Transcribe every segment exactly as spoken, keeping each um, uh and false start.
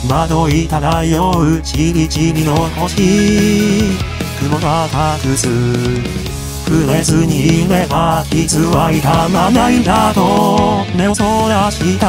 窓い漂うちりちりの星。雲が隠す触れずにいれば傷は痛まないんだと目をそらした。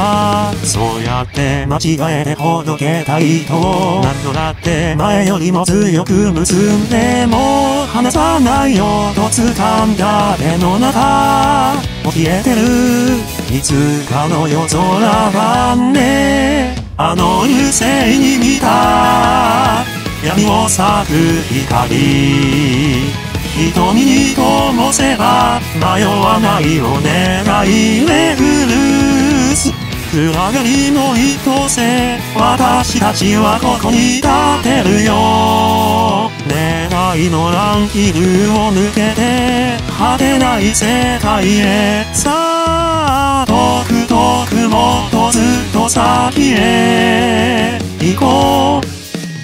そうやって間違えてほどけた糸を何度だって前よりも強く結んでも離さないよと掴んだ手の中も消えてるいつかの夜空がね。あの流星に見た闇を咲く光、瞳に灯せば迷わないを願い巡るす。暗がりの一せ私たちはここに立てるよ。願いの乱気流を抜けて果てない世界へ。さあ遠く遠くもっとずっと先へ行こう。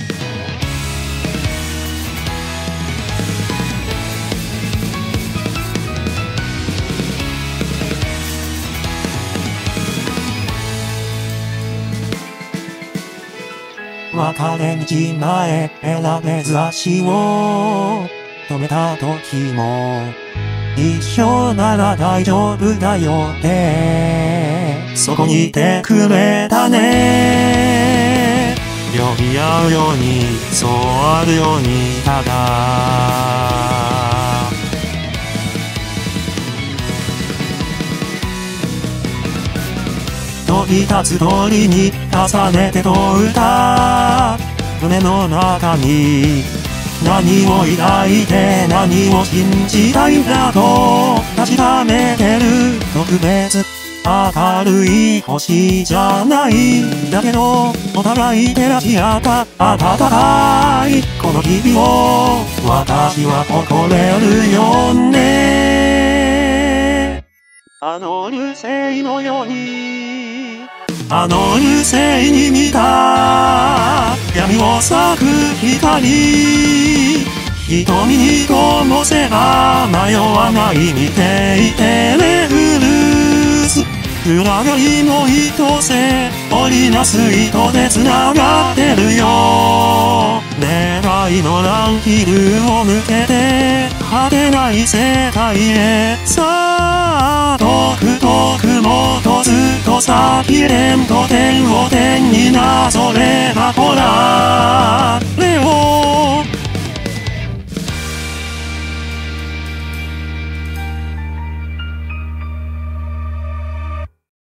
別れ道前選べず足を止めた時も一緒なら大丈夫だよってそこにいてくれたね。呼び合うようにそうあるようにただ飛び立つ鳥に重ねてと歌胸の中に何を抱いて何を信じたいんだと確かめてる。特別明るい星じゃないだけどお互い照らし合った暖かいこの日々を私は誇れるよね。あの流星のようにあの流星に見た闇を咲く光、瞳に灯せば迷わない見ていてレフルス。裏がりの糸せ織りなす糸で繋がってるよ。願いの乱気流を抜けて果てない世界へ。さあ遠く遠くもっとずっと先へ点と点を点になぞればほら